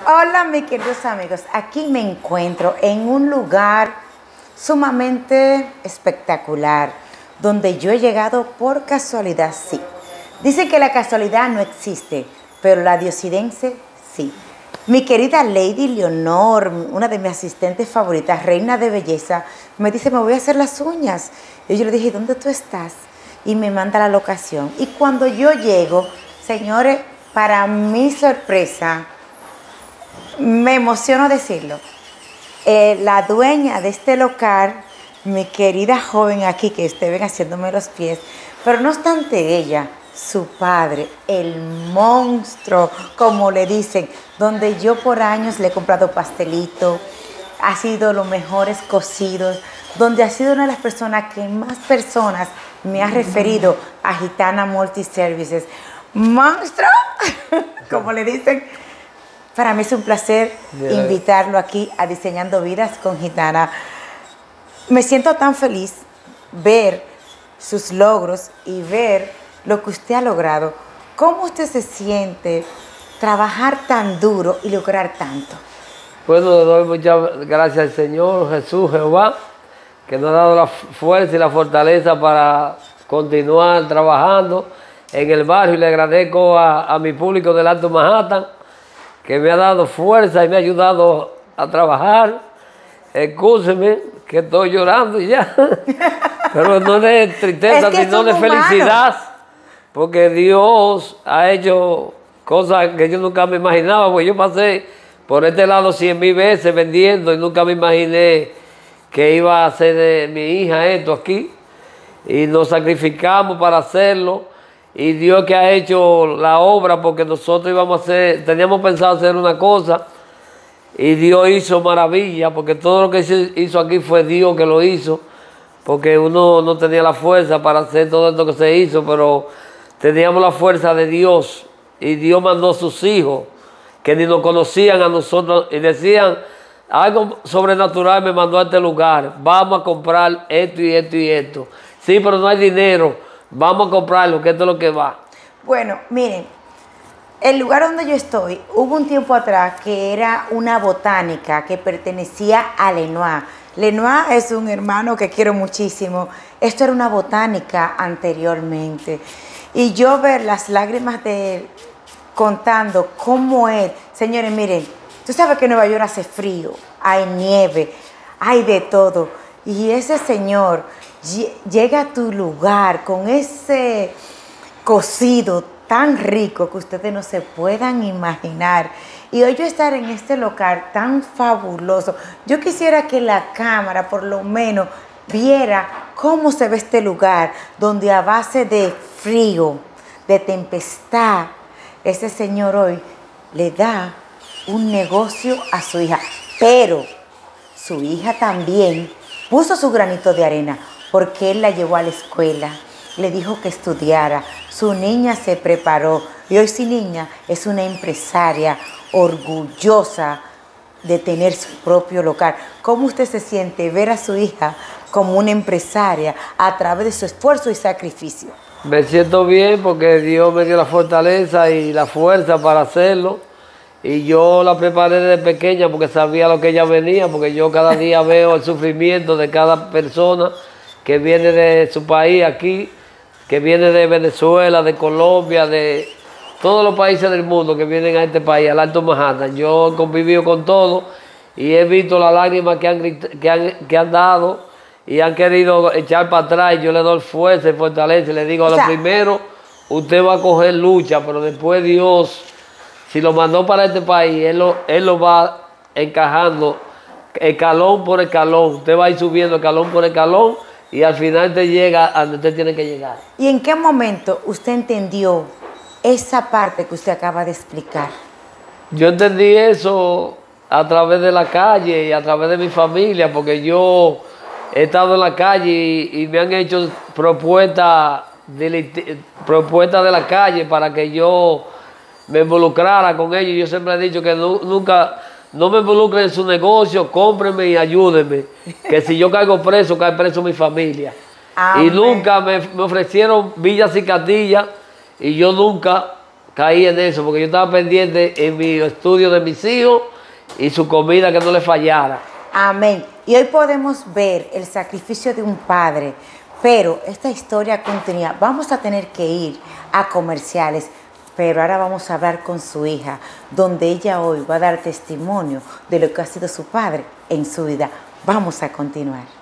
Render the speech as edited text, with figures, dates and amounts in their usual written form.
Hola, mis queridos amigos. Aquí me encuentro en un lugar sumamente espectacular, donde yo he llegado por casualidad, sí. Dicen que la casualidad no existe, pero la diosidencia sí. Mi querida Lady Leonor, una de mis asistentes favoritas, reina de belleza, me dice, me voy a hacer las uñas. Y yo le dije, ¿dónde tú estás? Y me manda la locación. Y cuando yo llego, señores, para mi sorpresa, me emociono decirlo, la dueña de este local, mi querida joven aquí, que ustedes ven haciéndome los pies, pero no obstante ella, su padre, el monstruo, como le dicen, donde yo por años le he comprado pastelito, ha sido los mejores cocidos, donde ha sido una de las personas que más personas me ha referido a Gitana Multiservices. ¡Monstruo! Como le dicen. Para mí es un placer invitarlo aquí a Diseñando Vidas con Gitana. Me siento tan feliz ver sus logros y ver lo que usted ha logrado. ¿Cómo usted se siente trabajar tan duro y lograr tanto? Bueno, le doy muchas gracias al Señor Jesús, Jehová, que nos ha dado la fuerza y la fortaleza para continuar trabajando en el barrio. Y le agradezco a mi público del Alto Manhattan, que me ha dado fuerza y me ha ayudado a trabajar. Excúseme que estoy llorando ya, pero no de tristeza, sino de felicidad, porque Dios ha hecho cosas que yo nunca me imaginaba, porque yo pasé por este lado 100,000 veces vendiendo y nunca me imaginé que iba a hacer de mi hija esto aquí, y nos sacrificamos para hacerlo. Y Dios que ha hecho la obra, porque nosotros íbamos a hacer, teníamos pensado hacer una cosa, y Dios hizo maravilla, porque todo lo que se hizo aquí fue Dios que lo hizo, porque uno no tenía la fuerza para hacer todo esto que se hizo, pero teníamos la fuerza de Dios, y Dios mandó a sus hijos, que ni nos conocían a nosotros, y decían, algo sobrenatural me mandó a este lugar, vamos a comprar esto y esto y esto. Sí, pero no hay dinero. Vamos a comprarlo, que esto es lo que va. Bueno, miren, el lugar donde yo estoy, hubo un tiempo atrás que era una botánica que pertenecía a Lenoir. Lenoir es un hermano que quiero muchísimo. Esto era una botánica anteriormente. Y yo ver las lágrimas de él contando cómo él... Señores, miren, tú sabes que en Nueva York hace frío, hay nieve, hay de todo. Y ese señor llega a tu lugar con ese cocido tan rico que ustedes no se puedan imaginar. Y hoy yo estar en este local tan fabuloso, yo quisiera que la cámara por lo menos viera cómo se ve este lugar, donde a base de frío, de tempestad, ese señor hoy le da un negocio a su hija. Pero su hija también puso su granito de arena, porque él la llevó a la escuela, le dijo que estudiara, su niña se preparó y hoy su niña es una empresaria orgullosa de tener su propio local. ¿Cómo usted se siente ver a su hija como una empresaria a través de su esfuerzo y sacrificio? Me siento bien porque Dios me dio la fortaleza y la fuerza para hacerlo. Y yo la preparé desde pequeña porque sabía lo que ella venía, porque yo cada día veo el sufrimiento de cada persona que viene de su país aquí, que viene de Venezuela, de Colombia, de todos los países del mundo que vienen a este país, al Alto Manhattan. Yo he convivido con todos y he visto las lágrimas que han dado y han querido echar para atrás. Y yo le doy fuerza y fortaleza y le digo, a lo primero, usted va a coger lucha, pero después Dios, si lo mandó para este país, Él lo va encajando escalón por escalón. Usted va a ir subiendo escalón por escalón y al final te llega a donde usted tiene que llegar. ¿Y en qué momento usted entendió esa parte que usted acaba de explicar? Yo entendí eso a través de la calle y a través de mi familia, porque yo he estado en la calle y me han hecho propuestas de la calle para que yo me involucrara con ellos. Yo siempre he dicho que nunca... No me involucren en su negocio, cómprenme y ayúdenme. Que si yo caigo preso, cae preso mi familia. Amén. Y nunca me ofrecieron villas y castillas y yo nunca caí en eso, porque yo estaba pendiente en mi estudio de mis hijos y su comida que no le fallara. Amén. Y hoy podemos ver el sacrificio de un padre, pero esta historia continúa. Vamos a tener que ir a comerciales, pero ahora vamos a hablar con su hija, donde ella hoy va a dar testimonio de lo que ha sido su padre en su vida. Vamos a continuar.